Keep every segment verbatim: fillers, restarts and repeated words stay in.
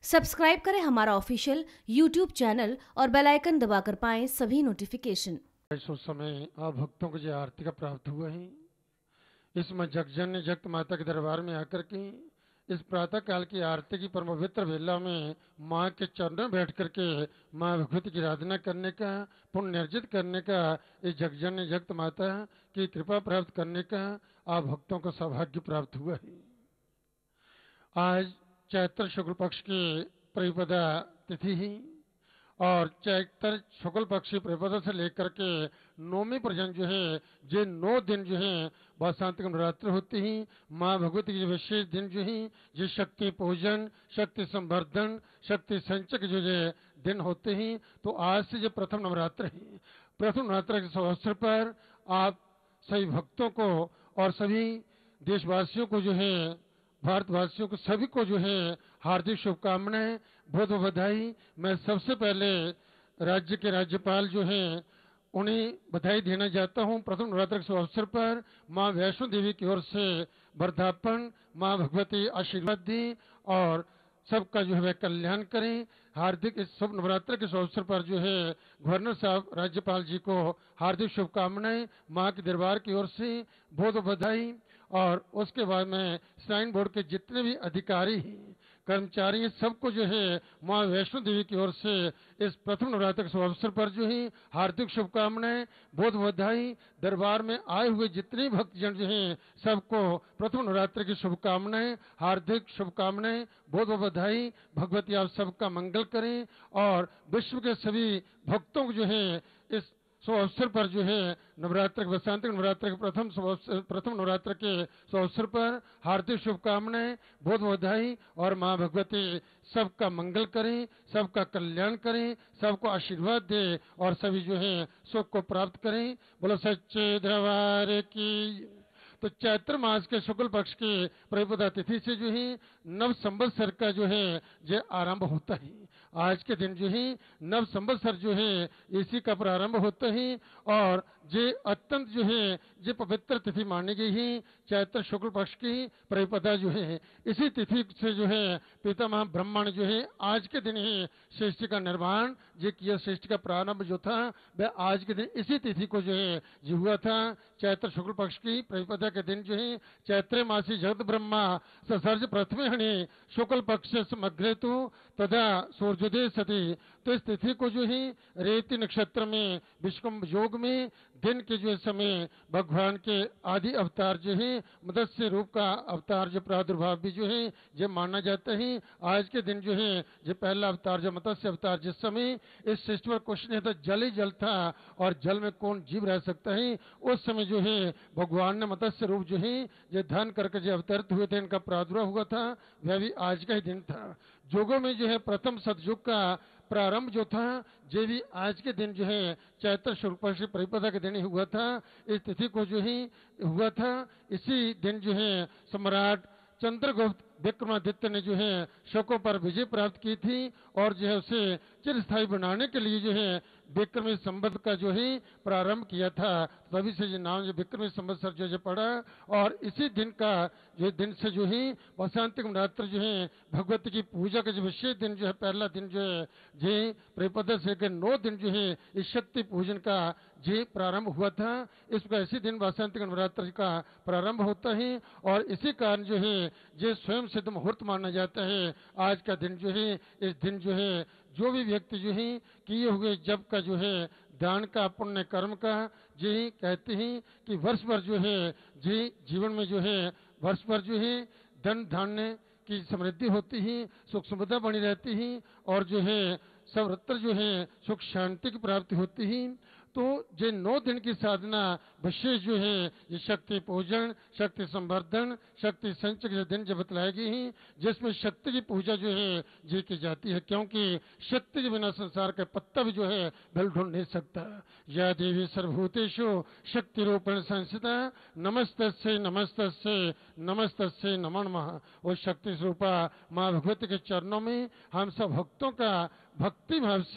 Subscribe करें हमारा official YouTube channel और बेल आइकन दबाकर पाएं सभी नोटिफिकेशन। ऐसो समय आप भक्तों को जो आरती का प्राप्त हुआ है, इसमें जगजननी जगत माता के दरबार में आकर के इस प्रातः काल की आरती की परम पवित्र वेला में माँ के चरणों में बैठ करके माँ भगवती की आराधना करने का, पुण्य अर्जित करने का, इस जगजननी जगत माता की कृपा प्राप्त करने का आप भक्तों को सौभाग्य प्राप्त हुआ है। आज चैत्र शुक्ल पक्ष की प्रतिपदा तिथि ही और चैत्र शुक्ल पक्षी प्रतिपदा से लेकर के नौवीं पर्यंत जो है ये नौ दिन जो है बसंत नवरात्र होती ही। माँ भगवती के विशेष दिन जो है ये शक्ति पूजन, शक्ति संवर्धन, शक्ति संचय जो है दिन होते हैं। तो आज से जो प्रथम नवरात्र है, प्रथम नवरात्र के अवसर पर आप सभी भक्तों को और सभी देशवासियों को जो है भारतवासियों को सभी को जो है हार्दिक शुभकामनाएं, बहुत बहुत बधाई। मैं सबसे पहले राज्य के राज्यपाल जो हैं उन्हें बधाई देना चाहता हूं। प्रथम नवरात्र के अवसर पर मां वैष्णो देवी की ओर से वर्धापन, मां भगवती आशीर्वाद दी और सबका जो है वह कल्याण करें। हार्दिक इस शुभ नवरात्र के अवसर पर जो है गवर्नर साहब राज्यपाल जी को हार्दिक शुभकामनाएं मां के दरबार की ओर से, बहुत बधाई। और उसके बाद में श्राइन बोर्ड के जितने भी अधिकारी हैं, कर्मचारी हैं, सबको जो है मां वैष्णो देवी की ओर से इस प्रथम नवरात्र के अवसर पर जो है हार्दिक शुभकामनाएं, बहुत बधाई। दरबार में आए हुए जितने भक्तजन जो हैं सबको प्रथम नवरात्र की शुभकामनाएं, हार्दिक शुभकामनाएं, बहुत बहुत बधाई। भगवती आप सबका मंगल करें और विश्व के सभी भक्तों को जो है इस सो अवसर पर जो है नवरात्र के बसंत नवरात्र के प्रथम प्रथम नवरात्र के सो अवसर पर हार्दिक शुभकामनाएं, बहुत बधाई। और मां भगवती सबका मंगल करें, सबका कल्याण करें, सबको आशीर्वाद दे और सभी जो है सुख को प्राप्त करें। बोलो सच्चे दरबार की। तो चैत्र मास के शुक्ल पक्ष की प्रतिपदा तिथि से जो है नव संवत्सर का जो है ये आरंभ होता है। आज के दिन जो है नव संवत्सर जो है इसी का प्रारंभ होता है और ये अत्यंत जो है ये पवित्र तिथि मानी गई है। चैत्र शुक्ल पक्ष की प्रतिपदा जो है इसी तिथि से जो है पितामह ब्रह्मा ने जो है आज के दिन ही सृष्टि का निर्माण ये किया। सृष्टि का प्रारंभ जो था वह आज के दिन इसी तिथि को जो है ये हुआ था। चैत्र शुक्ल पक्ष की प्रतिपदा के दिन जो है चैत्र मासी जगत ब्रह्मा ससर्ज प्रथमे हणे शुक्ल पक्ष समग्रे तो तदा सूर्योदय सती। तो इस तिथि को जो है रेवती नक्षत्र में विश्वकर्म योग में दिन के जो समय भगवान के आदि अवतार जो है मत्स्य रूप का अवतार जो प्रादुर्भाव भी जो है ये माना जाता है। आज के दिन जो है ये पहला अवतार जो मत्स्य अवतार जिस समय इस सृष्टि पर कुछ नहीं था, जल ही जल था और जल में कौन जीव रह सकता है। उस समय जो है भगवान ने मत्स्य रूप जो है ये धन करके जो अवतरित हुए थे, इनका प्रादुर्भाव हुआ था, वह भी आज का ही दिन था। जोगों में जो है प्रथम सतयुग का प्रारंभ जो था ये भी आज के दिन जो है चैत्र शुक्ल पक्ष प्रतिपदा के दिन ही हुआ था। इस तिथि को जो ही हुआ था इसी दिन जो है सम्राट चंद्रगुप्त विक्रमादित्य ने जो है शकों पर विजय प्राप्त की थी और जो है उसे चिरस्थायी बनाने के लिए जो है विक्रमी संवत का जो है प्रारंभ किया था। तभी से जो नाम जो विक्रमी संवत्सर जो है पड़ा और इसी दिन का जो दिन से जो है बसंत नवरात्र जो है भगवती की पूजा का जो विशेष दिन जो है पहला दिन जो है जे प्रतिपदा से के नौ दिन जो है इस शक्ति पूजन का जे प्रारंभ हुआ था। इसका इसी दिन बसंत नवरात्र का प्रारंभ होता है और इसी कारण जो है ये स्वयं सिद्ध मुहूर्त माना जाता है। आज का दिन जो है इस दिन जो है जो भी व्यक्ति जो है किए हुए जब का जो है दान का पुण्य कर्म का जी कहते हैं कि वर्ष भर जो है जी जीवन में जो है वर्ष भर जो है धन धान्य की समृद्धि होती है, सुख समृद्धि बनी रहती है और जो है सर्वत्र जो है सुख शांति की प्राप्ति होती है। तो ये नौ दिन की साधना विशेष जो है ये शक्ति पूजन, शक्ति संवर्धन, शक्ति संचय के दिन जब बतलाई गई है जिसमें शक्ति की पूजा जो है जी की जाती है, क्योंकि शक्ति के बिना संसार का पत्ता भी जो है बल ढूंढ नहीं सकता। या देवी सर्वभूतेषु शक्ति रूपेण संस्थिता नमस्तस्यै नमस्तस्यै नमस्तस्यै नमो नमः। वो शक्ति स्वरूपा माँ भगवती के चरणों में हम सब भक्तों का भक्ति भाव से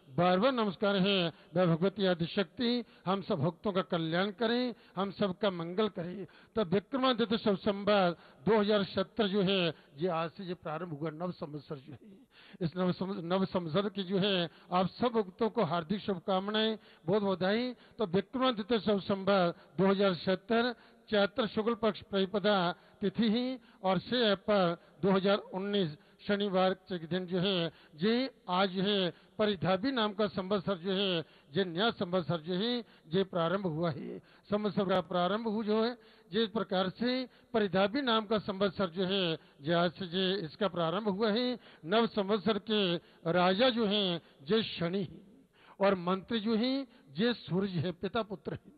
बार बार नमस्कार है। वह भगवती आदिशक्ति हम सब भक्तों का कल्याण करें, हम सबका मंगल करें। तो विक्रमादित्य शुभ संवत दो हजार सत्तर जो है ये आज से ये प्रारंभ हुआ नव संवत्सर जो है। इस नव नव संवत्सर की जो है आप सब भक्तों को हार्दिक शुभकामनाएं, बहुत बधाई। तो विक्रमादित्य शुभ संवत दो हजार सत्तर चैत्र शुक्ल पक्ष प्रतिपदा तिथि ही और से पर दो हजार उन्नीस शनिवार के दिन जो है जे आज जो है परिधाबी नाम का संवत्सर जो है जे नया संवत्सर जो है जे प्रारंभ हुआ है। संवत्सर का प्रारंभ हुआ जो है जिस प्रकार से परिधाबी नाम का संवत्सर जो है जे आज से जे इसका प्रारंभ हुआ है। नव संवत्सर के राजा जो है जे शनि और मंत्री जो है जे सूर्य है, पिता पुत्र है।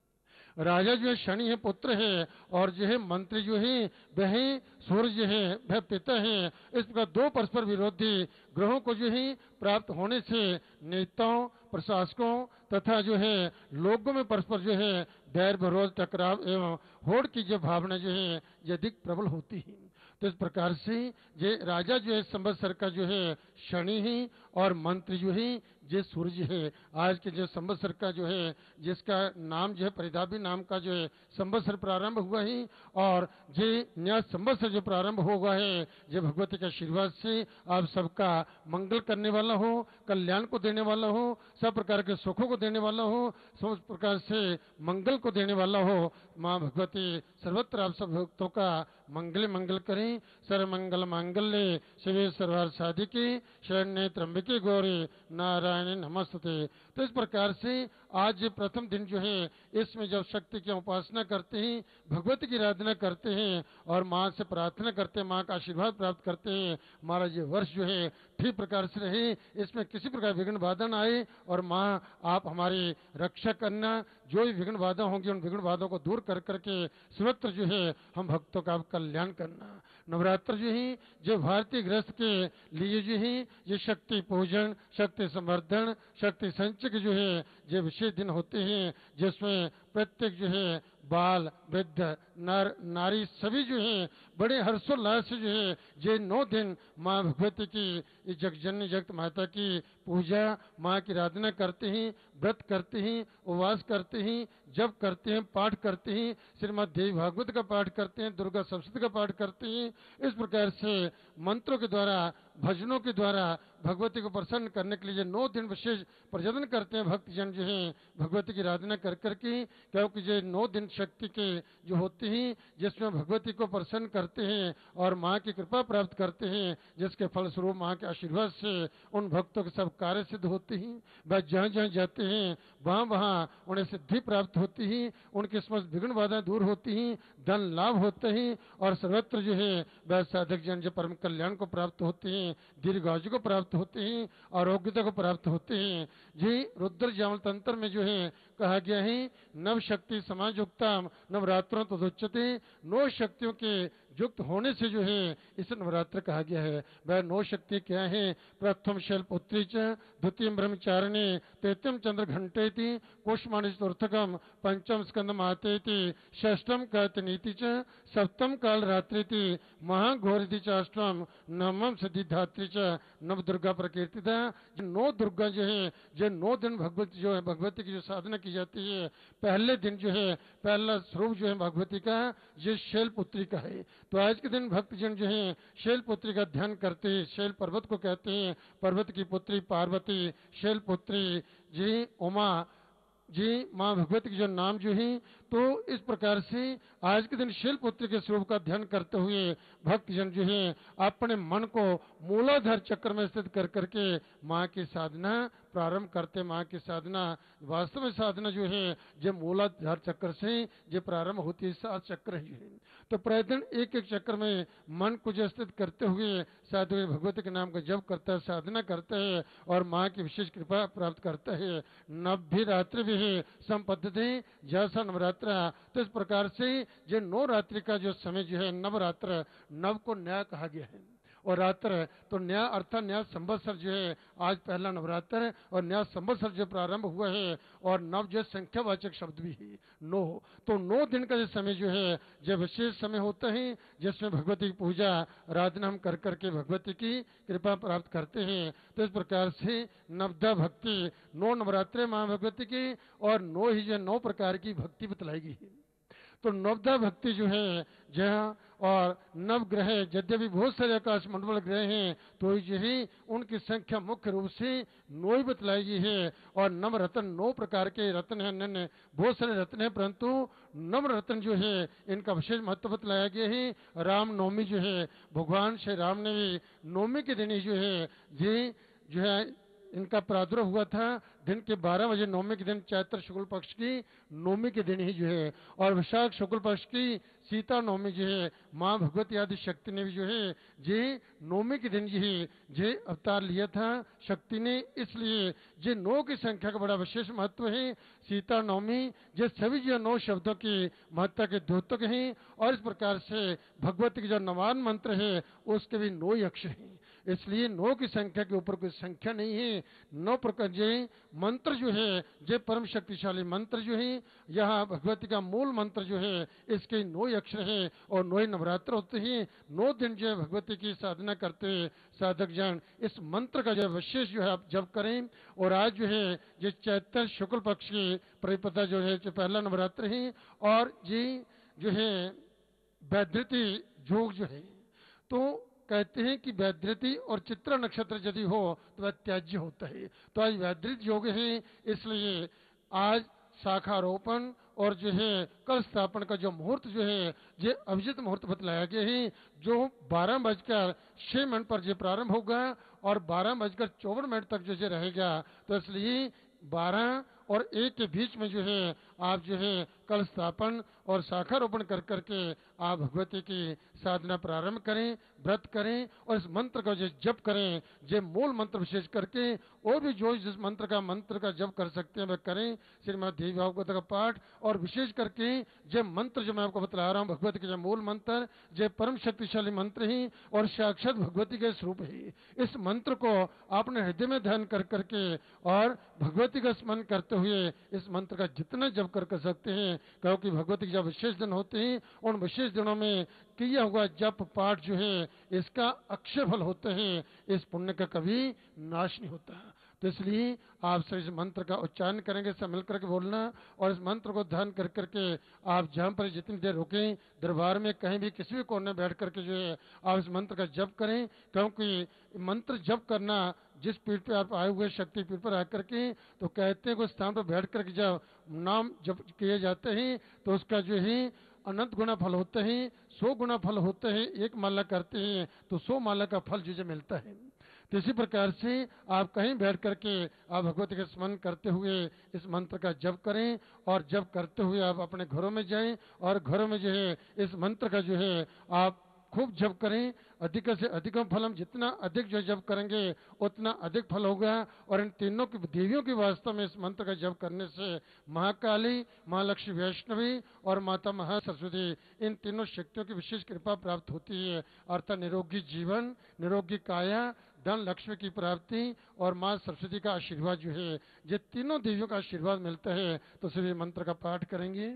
राजा जो है शनि है, पुत्र है, और जो है मंत्री जो है वह सूर्य है, वह पिता है। इस प्रकार दो परस्पर विरोधी ग्रहों को जो है प्राप्त होने से नेताओं, प्रशासकों तथा जो है लोगों में परस्पर जो है बैर विरोध, टकराव एवं होड़ की जो भावना जो है ये अधिक प्रबल होती है। तो इस प्रकार से ये राजा जो है संवत्सर का जो है शनि है और मंत्री जो है ये सूर्य है। आज के जो संवत्सर का जो है जिसका नाम जो है परिधाबी नाम का जो है संवत्सर प्रारंभ हुआ है और ये नया संवत्सर जो प्रारंभ होगा है ये भगवती के आशीर्वाद से आप सबका मंगल करने वाला हो, कल्याण को देने वाला हो, सब प्रकार के सुखों को देने वाला हो, सब प्रकार से मंगल को देने वाला हो। माँ भगवती सर्वत्र आप सब भक्तों का मंगल मंगल करें। सर्वमंगल मांगल्ये शिवे सर्वार्थ साधिके शरण्ये त्र्यंबके गौरी नारायण नमस्ते। तो इस प्रकार से आज ये प्रथम दिन जो है इसमें जब शक्ति की उपासना करते हैं, भगवती की आराधना करते हैं और माँ से प्रार्थना करते हैं, माँ का आशीर्वाद प्राप्त करते हैं, हमारा ये वर्ष जो है ठीक प्रकार से रहे, इसमें किसी प्रकार विघ्न बाधा न आए और माँ आप हमारी रक्षा करना, जो भी विघ्न बाधा होंगी उन विघ्न बाधाओं को दूर कर करके सर्वत्र जो है हम भक्तों का कल्याण करना। नवरात्र जो है जो भारतीय गृहस्थ के लिए जो है ये शक्ति पूजन, शक्ति संवर्धन, शक्ति संचय के जो है ये विशेष दिन होते हैं जिसमें प्रत्येक जो है बाल, वृद्ध, नर, नारी सभी जो है बड़े हर्षोल्लास से जो है ये नौ दिन माँ भगवती की जगजननी जगत माता की पूजा, माँ की आराधना करते हैं, व्रत करते हैं, उपवास करते हैं, जप करते हैं, पाठ करते हैं, श्रीमद् देवी भागवत का पाठ करते हैं, दुर्गा सप्तशती का पाठ करते हैं। इस प्रकार से मंत्रों के द्वारा, भजनों के द्वारा भगवती को प्रसन्न करने के लिए नौ दिन विशेष प्रजनन करते हैं भक्तजन जो है भगवती की आराधना कर करके, क्योंकि ये नौ दिन शक्ति के जो होते हैं जिसमें भगवती को प्रसन्न करते हैं और माँ की कृपा प्राप्त करते हैं, जिसके फलस्वरूप माँ के आशीर्वाद से उन भक्तों के सब कार्य सिद्ध होते हैं। वह जहाँ जहाँ जाते हैं वहाँ वहाँ उन्हें सिद्धि प्राप्त होती है, उनके समस्त विघ्न बाधा दूर होती हैं, धन लाभ होते हैं और सर्वत्र जो है वह साधक जन जो परम कल्याण को प्राप्त होते हैं, दीर्घायु को प्राप्त होते हैं, आरोग्यता को प्राप्त होते हैं। जी रुद्र जामल तंत्र में जो है कहा गया है नव शक्ति समायुक्तम नवरात्रों तदुच्यते, नौ शक्तियों के युक्त होने से जो है इसे नवरात्र कहा गया है। वह नौ शक्ति क्या है? प्रथम शैलपुत्री च, द्वितीय ब्रह्मचारिणी, तृतीयम चंद्र घंटेति, कुष्माणी चतुर्थकम, पंचम स्कंद मातेति, षष्टम कर्तनीति च, सप्तम काल रात्रिति, महाघोरिति च, अष्टम नवम सिद्धिधात्री च, नव दुर्गा प्रकीर्तिता। नौ दुर्गा जो है जो नौ दिन भगवती जो है भगवती की जो साधना की जाती है, पहले दिन जो है पहला स्वरूप जो है भगवती का ये शैलपुत्री का है। तो आज के दिन भक्तजन जो है शैलपुत्री का ध्यान करते हैं। शैल पर्वत को कहते हैं, पर्वत की पुत्री पार्वती, शैलपुत्री जी उमा जी माँ भगवती की जो नाम जो है। तो इस प्रकार से आज के दिन शैलपुत्री के स्वरूप का ध्यान करते हुए भक्तजन जो है अपने मन को मूलाधार चक्र में स्थित कर करके माँ की साधना प्रारंभ करते। माँ की साधना वास्तव में साधना जो है जो मूलाधार चक्र से जो प्रारंभ होती है, सात चक्र है। तो प्रतिदिन एक एक चक्र में मन को जो स्थित करते हुए साधु भगवती के नाम का जप करता है, साधना करता है और माँ की विशेष कृपा प्राप्त करता है। नव रात्रि भी है संपद्धते जैसा नवरात्र। तो इस प्रकार से जो नौ रात्रि का जो समय जो है नवरात्र, नव को नया कहा गया है और रात्र है। तो नया अर्थात नया संवत्सर जो है आज पहला नवरात्र है और नया संवत्सर जो प्रारंभ हुआ है और नव जो संख्यावाचक शब्द भी है नौ। तो नौ दिन का जो समय जो है जो विशेष समय होता है जिसमें भगवती की पूजा आराधना हम कर करके भगवती की कृपा प्राप्त करते हैं। तो इस प्रकार से नवदा भक्ति नौ नवरात्रे माँ भगवती की और नौ ही जो नौ प्रकार की भक्ति बतलाई गई है। तो नवदा भक्ति जो है जहाँ और नवग्रह यद्यपि बहुत सारे आकाश मंडल ग्रह हैं तो यही उनकी संख्या मुख्य रूप से नौ ही बतलाई गई है। और नव रत्न नौ प्रकार के रत्न हैं, अन्य बहुत सारे रत्न हैं परंतु नव रत्न जो है इनका विशेष महत्व बतलाया गया है। राम नवमी जो है भगवान श्री राम ने भी नवमी के दिन ही जो है ये जो है इनका प्रादुर्भाव हुआ था दिन के बारह बजे नवमी के दिन चैत्र शुक्ल पक्ष की नवमी के दिन ही जो है और वैशाख शुक्ल पक्ष की सीता नवमी जो है माँ भगवती आदि शक्ति ने भी जो है जे नवमी के दिन ही जे अवतार लिया था शक्ति ने। इसलिए जे नौ की संख्या का बड़ा विशेष महत्व है। सीता नवमी जे सभी जो नौ शब्दों की महत्ता के द्योतक हैं और इस प्रकार से भगवती की जो नवान मंत्र है उसके भी नौ ही अक्षर हैं। इसलिए नौ की संख्या के ऊपर कोई संख्या नहीं है। नौ प्रकार जे मंत्र जो है जे परम शक्तिशाली मंत्र जो है यहाँ भगवती का मूल मंत्र जो है इसके नौ अक्षर है और नौ नवरात्र होते हैं। नौ दिन जो है भगवती की साधना करते हैं साधक जन इस मंत्र का जो विशेष जो है आप जप करें। और आज जो है ये चैत्र शुक्ल पक्ष की प्रतिपदा जो है जो पहला नवरात्र है और ये जो है वैधृति योग जो है तो कहते हैं कि वैधृति और चित्रा नक्षत्र यदि हो तो वह त्याज्य होता है। तो आज वैधृत योग है इसलिए आज शाखारोपण और जो है कल स्थापन का जो मुहूर्त जो है ये अभिजित मुहूर्त बतलाया गया है जो बारह बजकर छह मिनट पर जो प्रारंभ होगा और बारह बजकर चौवन मिनट तक जो रहेगा। तो इसलिए बारह और एक के बीच में जो है आप जो है कल स्थापन और शाखारोपण कर करके आप भगवती की साधना प्रारंभ करें व्रत करें और इस मंत्र का जो जप करें जो मूल मंत्र विशेष करके और भी जो जिस मंत्र का मंत्र का जप कर सकते हैं वह करें। श्रीमद् देवी भागवत का पाठ और विशेष करके जो मंत्र जो मैं आपको बतला रहा हूँ भगवती के जो मूल मंत्र जो परम शक्तिशाली मंत्र ही और साक्षात भगवती के स्वरूप ही इस मंत्र को आपने हृदय में ध्यान कर करके और भगवती का स्मरण करते हुए इस मंत्र का जितना जप कर कर सकते हैं क्योंकि भगवती के जब विशेष दिन होते हैं उन विशेष दिनों में किया हुआ जप पाठ जो है इसका अक्षय फल होते हैं। इस पुण्य का कभी नाश नहीं होता। तो इसलिए आप सब इस मंत्र का उच्चारण करेंगे सब मिलकर के बोलना और इस मंत्र को ध्यान कर करके आप जहाँ पर जितनी देर रुकें दरबार में कहीं भी किसी भी कोने में बैठ करके जो है आप इस मंत्र का जप करें क्योंकि मंत्र जप करना जिस पीठ पे आप आए हुए शक्ति पीठ पर आकर के तो कहते हैं कि उस स्थान पर बैठ करके जब नाम जप किए जाते हैं तो उसका जो है अनंत गुना फल होते हैं सौ गुना फल होते हैं। एक माला करते हैं तो सौ माला का फल जो मिलता है। तो इसी प्रकार से आप कहीं बैठ करके आप भगवती का स्मरण करते हुए इस मंत्र का जप करें और जप करते हुए आप अपने घरों में जाएं और घरों में जो है इस मंत्र का जो है आप खूब जप करें। अधिक से अधिक फलम जितना अधिक जो जप करेंगे उतना अधिक फल होगा। और इन तीनों की देवियों की वास्तव में इस मंत्र का जप करने से महाकाली महालक्ष्मी वैष्णवी और माता महासरस्वती इन तीनों शक्तियों की विशेष कृपा प्राप्त होती है अर्थात निरोगी जीवन निरोगी काया धन लक्ष्मी की प्राप्ति और माँ सरस्वती का आशीर्वाद जो है ये तीनों देवियों का आशीर्वाद मिलता है। तो सभी मंत्र का पाठ करेंगे।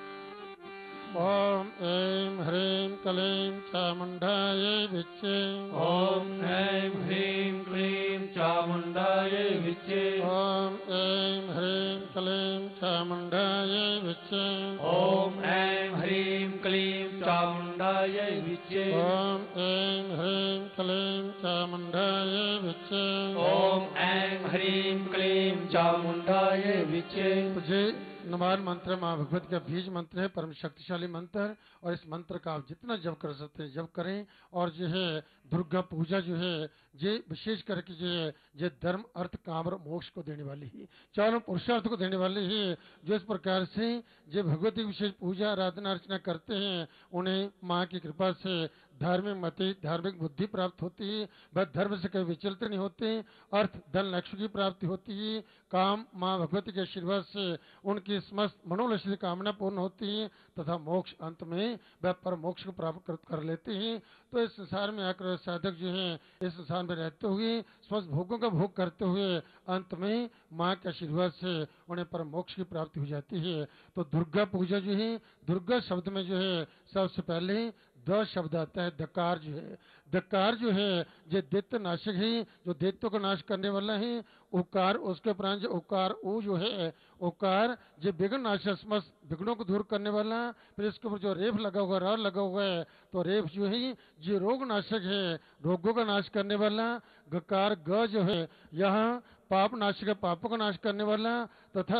ओम ऐं ह्रीं क्लीं चामुंडायै विच्चे ओम ऐं ह्रीं क्लीं चामुंडायै विच्चे ओम ऐं ह्रीं क्लीं चामुंडायै विच्चे ओम ऐं ह्रीं क्लीं चामुंडायै विच्चे ओम ऐं ह्रीं क्लीं चामुंडायै विच्चे ओम ऐं ह्रीं क्लीं चामुंडायै विच्चे। तुझे नवान मंत्र माँ भगवती का बीज मंत्र है परम शक्तिशाली मंत्र और इस मंत्र का आप जितना जप कर सकते हैं जप करें। और जो है दुर्गा पूजा जो है जे विशेष करके जो है जे धर्म अर्थ काम और मोक्ष को देने वाली ही, चारों पुरुषार्थ को देने वाली ही, जो इस प्रकार से जे भगवती की विशेष पूजा आराधना अर्चना करते हैं उन्हें माँ की कृपा से धार्मिक मति धार्मिक बुद्धि प्राप्त होती है, वह धर्म से कभी विचलित नहीं होते, अर्थ धन लक्ष्य की प्राप्ति होती है, काम माँ भगवती के आशीर्वाद से उनकी समस्त मनोलक्ष्य कामना पूर्ण होती है तथा मोक्ष अंत में वह परम मोक्ष को प्राप्त कर, कर लेते हैं। तो इस संसार में आकर साधक जो है इस संसार में रहते हुए समस्त भोगों का भोग करते हुए अंत में माँ के आशीर्वाद से उन्हें परम मोक्ष की प्राप्ति हो जाती है। तो दुर्गा पूजा जो है, दुर्गा शब्द में जो है सबसे पहले द शब्द आता है, दकार जो है, दकार जो है जो दैत्य नाशक है, जो दैत्यों का नाश करने वाला है, उकार उसके प्राण जो उकार ऊ जो है, उकार जो विघ्न नाशक समस्त विघ्नों को दूर करने वाला, फिर इसके ऊपर जो रेफ लगा हुआ र लगा हुआ है तो रेफ जो है जो रोग नाशक है, रोगों का नाश करने वाला, गकार ग जो है यहाँ पाप नाशक है, पापों का नाश करने वाला, तथा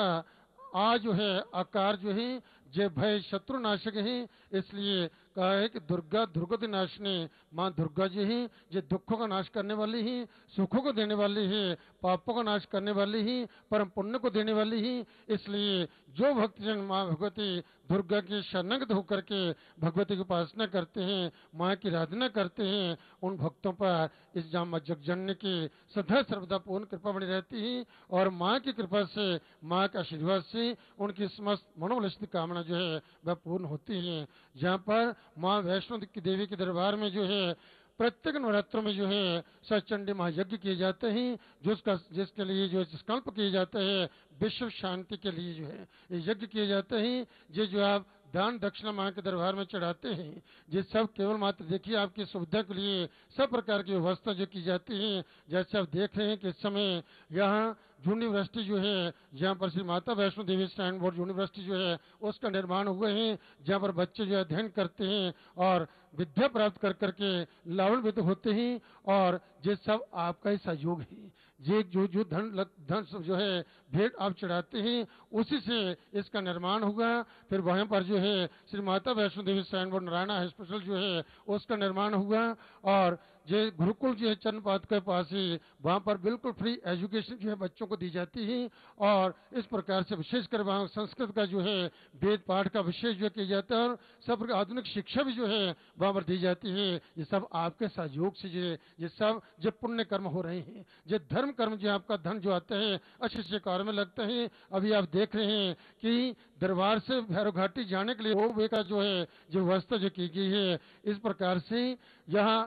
आ जो है आकार जो है जे भय शत्रु नाशक है, इसलिए कहा है कि दुर्गा दुर्गति नाशनी, माँ दुर्गा जी ही जो दुखों का नाश करने वाली ही, सुखों को देने वाली है, पापों का नाश करने वाली ही, परम पुण्य को देने वाली ही। इसलिए जो भक्तजन माँ भगवती दुर्गा की शरणगत होकर के भगवती की उपासना करते हैं, माँ की आराधना करते हैं, उन भक्तों पर इस जाम जगजननी की सदा सर्वदा पूर्ण कृपा बनी रहती है और माँ की कृपा से माँ के आशीर्वाद से उनकी समस्त मनोवलिष्ठ कामना जो है वह पूर्ण होती है। जहाँ पर माँ वैष्णो की देवी के दरबार में जो है प्रत्येक नवरात्रों में जो है सचंडी महायज्ञ किए जाते हैं, जो उसका जिसके लिए जो संकल्प किए जाते हैं विश्व शांति के लिए जो है ये यज्ञ किए जाते हैं। ये जो आप दान दक्षिणा माँ के दरबार में चढ़ाते हैं, ये सब केवल मात्र देखिए आपकी सुविधा के लिए सब प्रकार की व्यवस्था जो की जाती है। जैसे आप देख रहे हैं कि इस समय यहाँ यूनिवर्सिटी जो है, जहाँ पर Shri Mata Vaishno Devi stand board university जो है उसका निर्माण हुए हैं, जहाँ पर बच्चे जो अध्ययन करते हैं और विद्या प्राप्त कर करके लाभान्वित होते हैं। और ये सब आपका ही सहयोग है, ये जो जो धन धन जो है भेंट आप चढ़ाते हैं उसी से इसका निर्माण हुआ। फिर वहाँ पर जो है Shri Mata Vaishno Devi stand board Narayana hospital जो है उसका निर्माण हुआ और जो गुरुकुल जो है चंद्रपात के पास ही वहाँ पर बिल्कुल फ्री एजुकेशन जो है बच्चों को दी जाती है। और इस प्रकार से विशेषकर वहाँ संस्कृत का जो है वेद पाठ का विशेष जो किया जाता है और सब आधुनिक शिक्षा भी जो है वहाँ पर दी जाती है। ये सब आपके सहयोग से जो है ये सब जो पुण्य कर्म हो रहे हैं, जो धर्म कर्म जो आपका धन जो आता है अच्छे अच्छे कार्य में लगता है। अभी आप देख रहे हैं कि दरबार से भैरव घाटी जाने के लिए वो वे का जो है जो व्यवस्था जो की गई है, इस प्रकार से यहाँ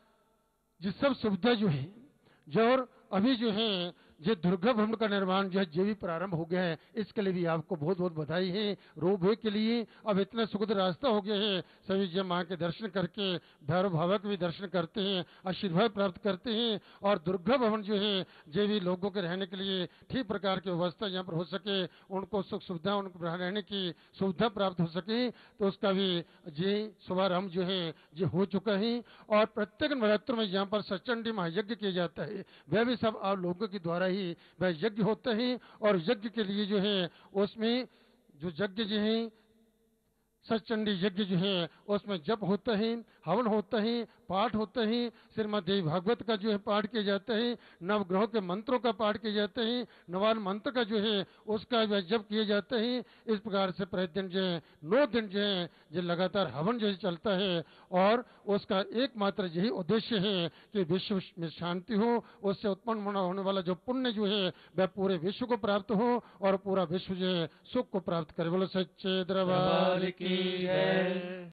जिस सब सुविधा जो है जो और अभी जो है जो दुर्गा भवन का निर्माण जो है जो भी प्रारंभ हो गया है, इसके लिए भी आपको बहुत बहुत बधाई है। रोपवे के लिए अब इतना सुखद रास्ता हो गया है, सभी जब माँ के दर्शन करके भैरव बाबा के भी दर्शन करते हैं, आशीर्वाद प्राप्त करते हैं। और दुर्गा भवन जो है जो भी लोगों के रहने के लिए ठीक प्रकार की व्यवस्था यहाँ पर हो सके, उनको सुख सुविधा उनको रहने की सुविधा प्राप्त हो सके, तो उसका भी जी शुभारम्भ जो है जो हो चुका है। और प्रत्येक नवरात्र में यहाँ पर सचंडी महायज्ञ किया जाता है, वह भी सब आप लोगों के द्वारा ही वह यज्ञ होते हैं। और यज्ञ के लिए जो है उसमें जो यज्ञ जो है सचंडी यज्ञ जो है उसमें जप होता है, हवन होता है, पाठ होता है, श्रीमद् देवी भागवत का जो है पाठ किया जाता है, नवग्रहों के मंत्रों का पाठ किया जाता है, नवान मंत्र का जो है उसका जप किया जाता है। इस प्रकार से प्रतिदिन जो है नौ दिन जो है जो लगातार हवन जो चलता है और उसका एकमात्र यही उद्देश्य है कि विश्व में शांति हो, उससे उत्पन्न होने वाला जो पुण्य जो है वह पूरे विश्व को प्राप्त हो और पूरा विश्व जो है सुख को प्राप्त करे। बोलो सच्चे दरबार की है।